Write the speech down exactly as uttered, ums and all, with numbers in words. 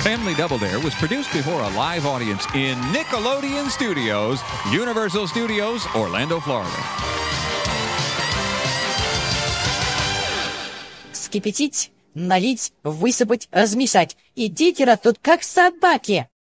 Family Double Dare was produced before a live audience in Nickelodeon Studios, Universal Studios, Orlando, Florida. Вскипятить, налить, высыпать, размешать. И Дитера тут как собаки.